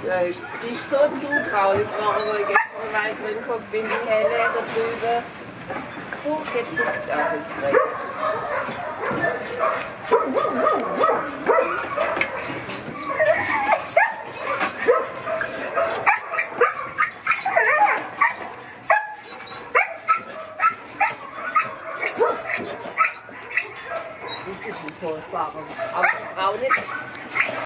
Die ist so zutraulich, aber ich gestern weit drin geguckt bin, die Helle da drüben. Guck, jetzt guckt auch jetzt rein. Das ist ein furchtbarer, aber Frau nicht.